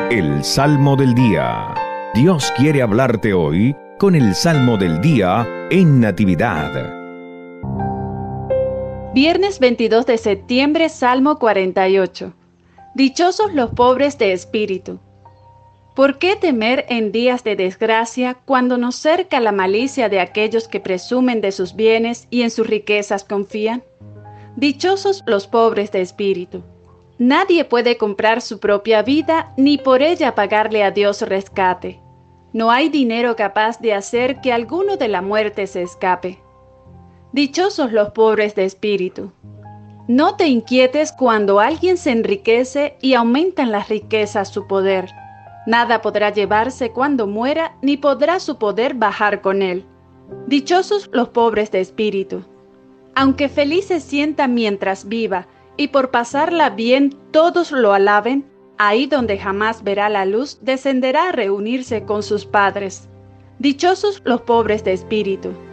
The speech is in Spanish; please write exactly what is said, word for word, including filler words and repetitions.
El Salmo del Día. Dios quiere hablarte hoy con el Salmo del Día en Natividad. Viernes veintidós de septiembre, Salmo cuarenta y ocho. Dichosos los pobres de espíritu. ¿Por qué temer en días de desgracia cuando nos cerca la malicia de aquellos que presumen de sus bienes y en sus riquezas confían? Dichosos los pobres de espíritu. Nadie puede comprar su propia vida ni por ella pagarle a Dios rescate. No hay dinero capaz de hacer que alguno de la muerte se escape. Dichosos los pobres de espíritu. No te inquietes cuando alguien se enriquece y aumentan las riquezas su poder. Nada podrá llevarse cuando muera, ni podrá su poder bajar con él. Dichosos los pobres de espíritu. Aunque feliz se sienta mientras viva, y por pasarla bien todos lo alaben, ahí donde jamás verá la luz, descenderá a reunirse con sus padres. Dichosos los pobres de espíritu.